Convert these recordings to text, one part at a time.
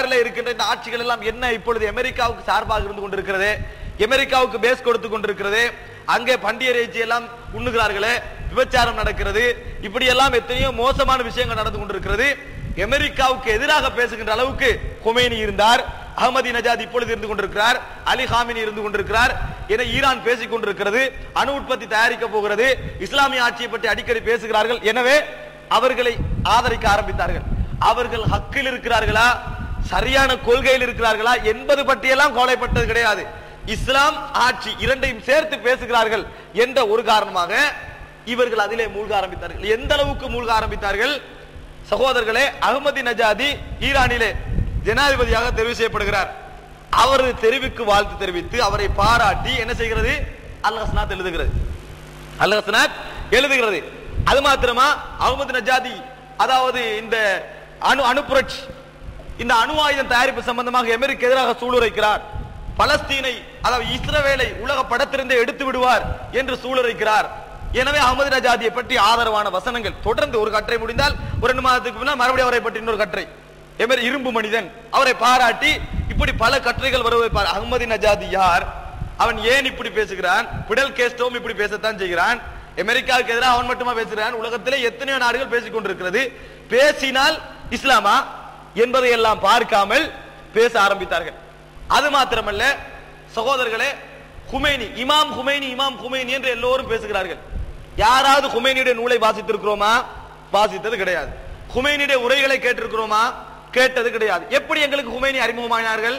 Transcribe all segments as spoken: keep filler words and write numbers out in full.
வரலாற்றில் இருக்கின்ற இந்த ஆட்சிகள் எல்லாம் என்ன இப்பொழுது அமெரிக்காவுக்கு சார்பாக இருந்து கொண்டிருக்கிறது, அமெரிக்காவுக்கு பேஸ் கொடுத்து கொண்டிருக்கிறது, அங்கே பண்டிகை இறைச்சி எல்லாம் உண்ணுகிறார்களே, விபச்சாரம் நடக்கிறது, இப்படி எல்லாம் எத்தனையோ மோசமான விஷயங்கள் நடந்து கொண்டிருக்கிறது. அமெரிக்காவுக்கு எதிராக பேசுகின்ற அளவுக்கு கொமேனி இருந்தார், அஹமதி நஜாத் இப்பொழுது இருந்து கொண்டிருக்கிறார், அலி ஹாமினி இருந்து கொண்டிருக்கிறார் என ஈரான் பேசிக் கொண்டிருக்கிறது. அணு உற்பத்தி தயாரிக்க போகிறது, இஸ்லாமிய ஆட்சியை பற்றி அடிக்கடி பேசுகிறார்கள். எனவே அவர்களை ஆதரிக்க ஆரம்பித்தார்கள். அவர்கள் ஹக்கில் இருக்கிறார்களா, சரியான கொள்கையில் இருக்கிறார்களா என்பது பற்றியெல்லாம் கவலைப்பட்டது கிடையாது. இஸ்லாம் ஆட்சி இரண்டையும் சேர்த்து பேசுகிறார்கள் என்ற ஒரு காரணமாக இவர்கள் அதிலே மூழ்க ஆரம்பித்தார்கள். எந்த அளவுக்கு மூழ்க ஆரம்பித்தார்கள் சகோதரர்களே, அஹமதி நஜாதி ஈரானிலே ஜனாதிபதியாக தெரிவு செய்யப்படுகிறார். அவரது தெரிவுக்கு வாழ்த்து தெரிவித்து அவரை பாராட்டி என்ன செய்கிறது, அல் ஹஸ்னாத் எழுதுகிறது. அல் ஹஸ்னாத் எழுதுகிறது. அது மாத்திரமா, அஹமது நஜாதி அதாவது இந்த அணு அணு புரட்சி, இந்த அணு ஆயுதம் தயாரிப்பு சம்பந்தமாக அமெரிக்க எதிராக சூளுரைக்கிறார். பலஸ்தீனை அதாவது இஸ்ரவேலை உலக படத்திலிருந்தே எடுத்து விடுவார் என்று சூளுரைக்கிறார். எனவே அஹமது நஜாதியை பற்றி ஆதரவான வசனங்கள் தொடர்ந்து ஒரு கட்டுரை முடிந்தால் ஒரு ரெண்டு மாதத்துக்கு முன்னால் மறுபடியும் அவரை பற்றி இன்னொரு கட்டுரை, இரும்பு மனிதன், அவரை பாராட்டி இப்படி பல கட்டுரைகள் வருவதை பார். அஹமதி நஜாதி யார், அவன் ஏன் இப்படி பேசுகிறான், பிடல் கேஸ்டோம் இப்படி பேசத்தான் செய்கிறான், அமெரிக்காவுக்கு எதிராக அவன் மட்டுமா பேசுகிறான், உலகத்திலே எத்தனையோ நாடுகள் பேசிக் கொண்டிருக்கிறது, பேசினால் இஸ்லாமா என்பதை எல்லாம் பார்க்காமல் பேச ஆரம்பித்தார்கள். அது மாத்திரமல்ல சகோதரர்களே, ஹுமைனி இமாம் ஹுமைனி இமாம் ஹுமைனி என்று எல்லோரும் பேசுகிறார்கள். யாராவது ஹுமைனியுடைய நூலை வாசித்திருக்கிறோமா? வாசித்தது கிடையாது. ஹுமைனியுடைய உரைகளை கேட்டிருக்கிறோமா? கேட்டது கிடையாது. எப்படி எங்களுக்கு ஹுமைனி அறிமுகமானார்கள்?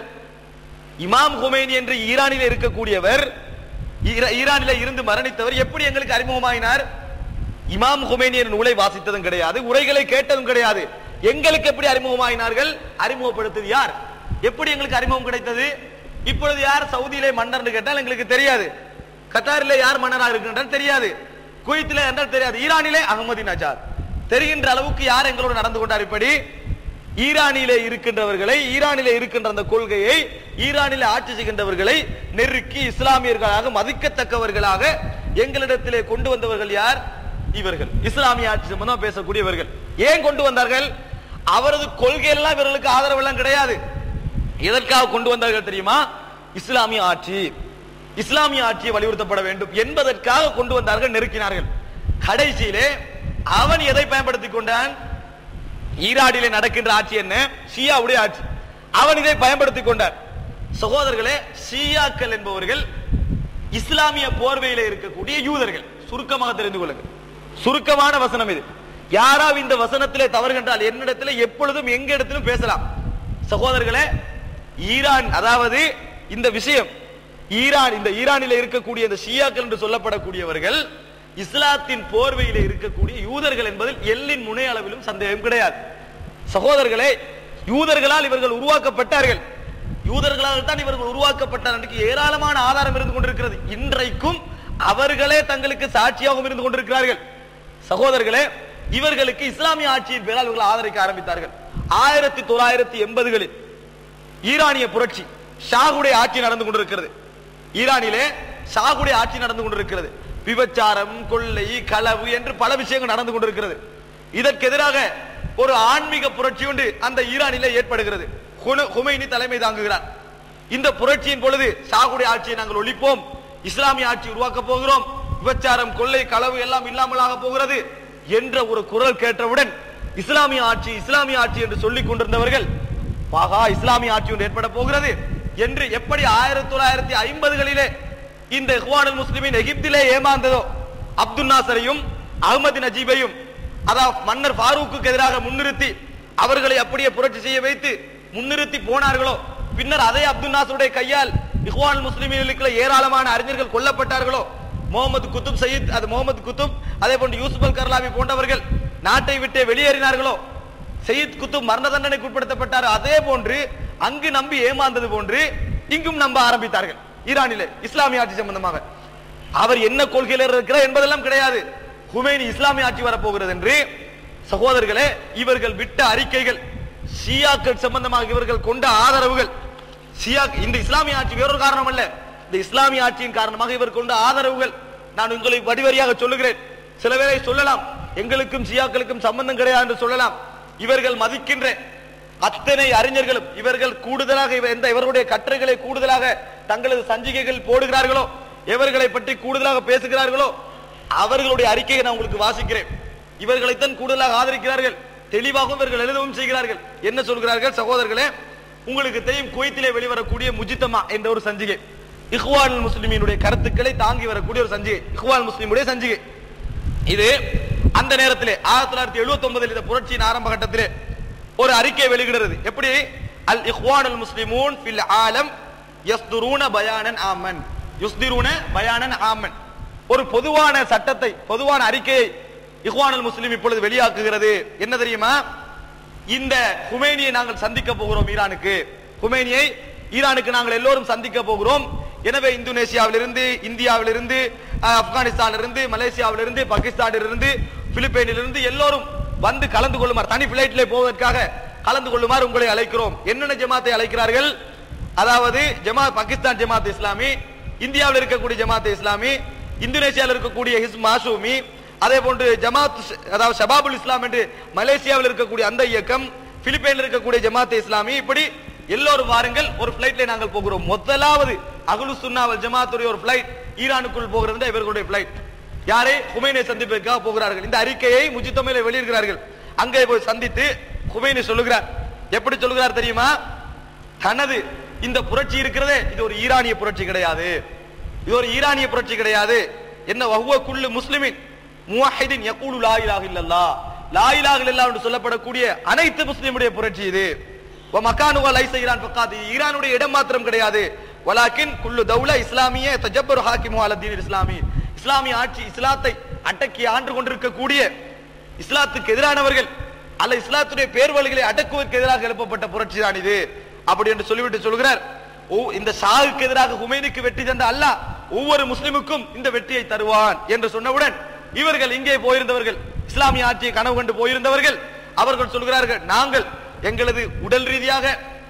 இமாம் ஹுமைனி என்று ஈரானில் இருக்கக்கூடியவர், ஈரானில இருந்து மரணித்தவர், எப்படி எங்களுக்கு அறிமுகமாயினார்? இமாம் ஹுமைனி என்ற நூலை வாசித்ததும் கிடையாது, உரைகளை கேட்டதும் கிடையாது. எங்களுக்கு எப்படி அறிமுகமாயினார்கள்? அறிமுகப்படுத்தது யார்? எப்படி எங்களுக்கு அறிமுகம் கிடைத்தது? இப்பொழுது யார் சவுதியிலே மன்னர் கேட்டால் எங்களுக்கு தெரியாது, கத்தாரிலே யார் மன்னராக இருக்கின்றார் தெரியாது, குவைத்திலே என்றால் தெரியாது, ஈரானிலே அஹமதி நஜாத் தெரிகின்ற அளவுக்கு யார் எங்களோடு நடந்து கொண்டார்? இப்படி ஈரானிலே இருக்கின்றவர்களை, ஈரானிலே இருக்கின்ற அந்த கொள்கையை, ஈரானிலே ஆட்சி செய்கின்றவர்களை நெருக்கி இஸ்லாமியர்களாக மதிக்கத்தக்கவர்களாக எங்களிடத்திலே கொண்டு வந்தவர்கள் யார்? இவர்கள். இஸ்லாமிய ஆட்சி சம்பந்தம் பேசக்கூடியவர்கள். ஏன் கொண்டு வந்தார்கள்? அவரது கொள்கையெல்லாம் இவர்களுக்கு ஆதரவெல்லாம் கிடையாது. எதற்காக கொண்டு வந்தார்கள் தெரியுமா? இஸ்லாமிய ஆட்சி, இஸ்லாமிய ஆட்சியை வலியுறுத்தப்பட வேண்டும் என்பதற்காக கொண்டு வந்தார்கள், நெருக்கினார்கள். கடைசியிலே அவன் எதை பயன்படுத்திக் கொண்டான்? ஈரானிலே நடக்கின்ற ஆட்சி என்ன? ஷியாவுடைய ஆட்சி. அவன் இதை பயன்படுத்திக் கொண்டான். சகோதரர்களே, ஷியாக்கள் என்பவர்கள் இஸ்லாமிய போர்வையிலே இருக்கக்கூடிய யூதர்கள். சுருக்கமாக தெரிந்து கொள்ளுங்கள், சுருக்கமான வசனம் இது. யாராவது இந்த வசனத்திலே தவறுகின்றால் என்னிடத்திலே எப்பொழுதும் எங்க இடத்திலும் பேசலாம். சகோதரர்களே, ஈரான் அதாவது இந்த விஷயம், ஈரான் இந்த ஈரானில் இருக்கக்கூடிய இந்த ஷியாக்கள் என்று சொல்லப்படக்கூடியவர்கள் இஸ்லாத்தின் போர்வையிலே இருக்கக்கூடிய யூதர்கள் என்பதில் எல்லின் முனை அளவிலும் சந்தேகம் கிடையாது. சகோதரர்களே, யூதர்களால் இவர்கள் உருவாக்கப்பட்டார்கள், யூதர்களால் தான் இவர்கள் உருவாக்கப்பட்டார்கள். ஏராளமான ஆதாரம் இருந்து கொண்டிருக்கிறது. இன்றைக்கும் அவர்களே தங்களுக்கு சாட்சியாகவும் இருந்து கொண்டிருக்கிறார்கள். சகோதரர்களே, இவர்களுக்கு இஸ்லாமிய ஆட்சியின் பேரால் இவர்கள் ஆதரிக்க ஆரம்பித்தார்கள். ஆயிரத்தி தொள்ளாயிரத்தி எண்பதுகளில் ஈரானிய புரட்சி, ஷாகுடைய ஆட்சி நடந்து கொண்டிருக்கிறது. ஈரானிலே ஷாகுடைய ஆட்சி நடந்து கொண்டிருக்கிறது. விபச்சாரம், கொள்ளை, களவு என்று பல விஷயங்கள் நடந்து கொண்டிருக்கிறது. இதற்கு எதிராக ஒரு ஆன்மீக புரட்சி ஒன்று அந்த ஈரானிலே ஏற்படுகிறது. ஹுமைனி தலைமை தாங்குகிறார். இந்த புரட்சியின் பொழுது ஷாகுடைய ஆட்சியை நாங்கள் ஒழிப்போம், இஸ்லாமிய ஆட்சி உருவாக்க போகிறோம், விபச்சாரம், கொள்ளை, களவு எல்லாம் இல்லாமலாக போகிறது என்ற ஒரு குரல் கேட்டவுடன் இஸ்லாமிய ஆட்சி இஸ்லாமிய ஆட்சி என்று சொல்லிக் கொண்டிருந்தவர்கள், பாகா இஸ்லாமிய ஆட்சி ஒன்று ஏற்பட போகிறது என்று எப்படி ஆயிரத்தி தொள்ளாயிரத்தி ஐம்பதுகளிலே இந்த இஹ்வானுல் முஸ்லிமின் எகிப்திலே ஏமாந்ததோ, அப்துல் நாசரையும் அஹ்மது நஜீபையும் அதாவது மன்னர் ஃபாரூக்கு எதிராக முன்னிறுத்தி அவர்களை அப்படியே புரட்சி செய்ய வைத்து முன்னிறுத்தி போனார்களோ, பின்னர் அதே அப்துல் நாசருடைய கையால் இஹ்வானுல் முஸ்லிமீன்களுக்கு ஏராளமான அறிஞர்கள் கொல்லப்பட்டார்களோ, முகமது குத்துப் சயீத் அது முகமது குத்துப் அதே போன்று யூசுப் அல் கர்லாவி போன்றவர்கள் நாட்டை விட்டு வெளியேறினார்களோ, சயீத் குத்துப் மரண தண்டனைக்கு உட்படுத்தப்பட்டார். அதே போன்று அங்கு நம்பி ஏமாந்தது போன்று இங்கும் நம்ப ஆரம்பித்தார்கள். ஈரானிலே இஸ்லாமிய ஆட்சி சம்பந்தமாக அவர் என்ன கொள்கையில் இருக்கிறார் என்பதெல்லாம் கிடையாது. ஹுமைனி இஸ்லாமிய ஆட்சி வரப்போகிறது என்று சகோதரர்களே, இவர்கள் விட்ட அறிக்கைகள், ஷியாக்கள் சம்பந்தமாக இவர்கள் கொண்ட ஆதரவுகள், ஷியா இந்த இஸ்லாமிய ஆட்சி வேறொரு காரணம் அல்ல, இந்த இஸ்லாமிய ஆட்சியின் காரணமாக இவர் கொண்ட ஆதரவுகள் நான் உங்களை வடிவரியாக சொல்லுகிறேன். சில வேளை சொல்லலாம் எங்களுக்கும் ஷியாக்களுக்கும் சம்பந்தம் கிடையாது என்று சொல்லலாம். இவர்கள் மதிக்கின்ற அத்தனை அறிஞர்களும் இவர்கள் கூடுதலாக எந்த இவர்களுடைய கட்டுரைகளை கூடுதலாக தங்களது சஞ்சிகைகள் போடுகிறார்களோ, இவர்களை பற்றி கூடுதலாக பேசுகிறார்களோ, அவர்களுடைய அறிக்கையை நான் உங்களுக்கு வாசிக்கிறேன். இவர்களைத்தான் கூடுதலாக ஆதரிக்கிறார்கள், தெளிவாகவும் இவர்கள் எழுதவும் செய்கிறார்கள். என்ன சொல்கிறார்கள் சகோதரர்களே, உங்களுக்கு தெரியும் குவைத்திலே வெளிவரக்கூடிய முஜித்தமா என்ற ஒரு சஞ்சிகை, இஹ்வானுல் முஸ்லிமீனுடைய கருத்துக்களை தாங்கி வரக்கூடிய ஒரு சஞ்சிகை, இஹ்வானுல் முஸ்லிமுடைய சஞ்சிகை. இது அந்த நேரத்திலே ஆயிரத்தி தொள்ளாயிரத்தி எழுபத்தி ஒன்பதில் இந்த புரட்சியின் ஆரம்ப கட்டத்திலே ஒரு அறிக்கை வெளியிடுகிறது. எப்படி? அல் இஹ்வானுல் முஸ்லிமூன் ஃபில் ஆலம் யஸ்துரூன பயானன் ஆமன் யுஸ்திரூன பயானன் ஆமன். ஒரு பொதுவான சட்டத்தை, பொதுவான அறிக்கையை இஹ்வானுல் முஸ்லிம் இப்பொழுது வெளியாக்குகிறது. என்ன தெரியுமா? இந்த ஹுமைனியை நாங்கள் சந்திக்க போகிறோம், ஈரானுக்கு ஹுமைனியை ஈரானுக்கு நாங்கள் எல்லோரும் சந்திக்க போகிறோம். எனவே இந்தோனேசியாவிலிருந்து, இந்தியாவிலிருந்து, ஆப்கானிஸ்தானிலிருந்து, மலேசியாவிலிருந்து, பாகிஸ்தானிலிருந்து, பிலிப்பைனிலிருந்து எல்லோரும் வந்து கலந்து கொள்ளுமாறு, தனி பிளைட்டிலே போவதற்காக கலந்து கொள்ளுமாறு உங்களை அழைக்கிறோம். என்னென்ன ஜமாத்தை அழைக்கிறார்கள்? அதாவது ஜமாத் பாகிஸ்தான் ஜமாத் இஸ்லாமி, இந்தியாவில் இருக்கக்கூடிய ஜமாத் இஸ்லாமி, இந்தோனேசியாவில் இருக்கக்கூடிய ஹிஸ் மாசூமி, அதே போன்று ஜமாத் அதாவது ஷபாபுல் இஸ்லாம் என்று மலேசியாவில் இருக்கக்கூடிய அந்த இயக்கம், பிலிப்பைனில் இருக்கக்கூடிய ஜமாத் இஸ்லாமி, இப்படி எல்லோரும் வாருங்கள், ஒரு பிளைட்ல நாங்கள் போகிறோம். முதலாவது அஹ்லுஸ் சுன்னா வல் ஜமாத்துடைய ஒரு பிளைட் ஈரானுக்குள் போகிறது. இவர்களுடைய பிளைட் யாரை? ஹுமைனை சந்திப்பதற்காக போகிறார்கள். இந்த அறிக்கையை முஜித்தமையில வெளியிடுகிறார்கள். அங்கே போய் சந்தித்து ஹுமைனி சொல்லுகிறார். எப்படி சொல்லுகிறார் தெரியுமா? தனது இந்த புரட்சி இருக்கிறதே, இது ஒரு ஈரானிய புரட்சி கிடையாது, இது ஒரு ஈரானிய புரட்சி கிடையாது. என்ன? வஹுவ குல்லு முஸ்லிமின் முவஹிதின் யகூலு லா இலாஹ இல்லல்லாஹ், லா இலாஹ இல்லல்லாஹ் என்று சொல்லப்படக்கூடிய அனைத்து முஸ்லிமுடைய புரட்சி இது. வ மகானுஹு லைஸ ஈரான் ஃபகாத், ஈரானுடைய இடம் மாத்திரம் கிடையாது. வலாக்கின் குல்லு தௌலா இஸ்லாமிய தஜப்பரு ஹாக்கிமு அலா தீனில் இஸ்லாமி, இஸ்லாமிய ஆட்சி, இஸ்லாத்தை அடக்கி ஆண்டு கொண்டிருக்கக்கூடிய, இஸ்லாத்துக்கு எதிரானவர்கள் அல்ல இஸ்லாத்துடைய பேர்வழிகளை அடக்குவதற்கு எதிராக எழுப்பப்பட்ட புரட்சி தான் இது. அப்படி என்று சொல்லிவிட்டு சொல்கிறார், இந்த ஷாவுக்கு எதிராக ஹுமைனிக்கு வெற்றி தந்த அல்லாஹ் ஒவ்வொரு முஸ்லிமுக்கும் இந்த வெற்றியை தருவான் என்று சொன்னவுடன் இவர்கள் இங்கே போயிருந்தவர்கள், இஸ்லாமிய ஆட்சியை கனவு கண்டு போயிருந்தவர்கள், அவர்கள் சொல்கிறார்கள், நாங்கள் எங்களது உடல் ரீதியாக,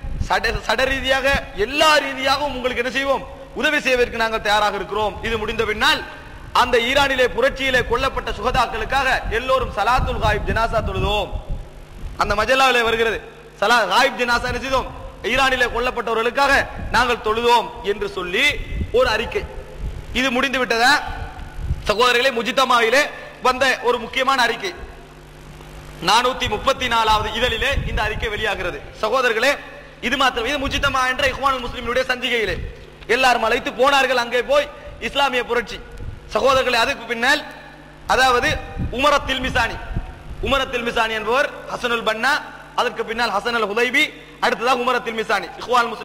சட ரீதியாக, எல்லா ரீதியாகவும் உங்களுக்கு என்ன செய்வோம்? உதவி செய்வதற்கு நாங்கள் தயாராக இருக்கிறோம். இது முடிந்த பின்னால் அந்த ஈரானிலே புரட்சியிலே கொல்லப்பட்ட சுகதாக்களுக்காக எல்லோரும் சலாத்துல் காயிப் ஜனாசா தொழுதோம். அந்த மஜல்லாவிலே வருகிறது, சலா காயிப் ஜனாசா என்ன செய்தோம்? ஈரானிலே கொல்லப்பட்டவர்களுக்காக நாங்கள் தொழுதோம் என்று சொல்லி ஒரு அறிக்கை. இது முடிந்து விட்டதா சகோதரர்களே? முஜித்தமாவிலே வந்த ஒரு முக்கியமான அறிக்கை, நானூத்தி முப்பத்தி நாலாவது இதழிலே இந்த அறிக்கை வெளியாகிறது. சகோதரர்களே, இது மாத்திரம், இது முஜித்தமா என்ற இஹ்வானுல் முஸ்லிமுடைய சஞ்சிகையிலே எல்லாரும் அழைத்து போனார்கள். அங்கே போய் இஸ்லாமிய புரட்சி. சகோதரர்களே, அதுக்கு பின்னால் அதாவது உமரத்தில் மிசானி, உமரத்தில் மிசானி என்பவர் ஹசனுல் பன்னா, அதற்கு பின்னால் ஹசன் அல் ஹுதைபி, அடுத்ததாக உமரத்தில் மிசானி, இஹ்வானுல் முஸ்லிம்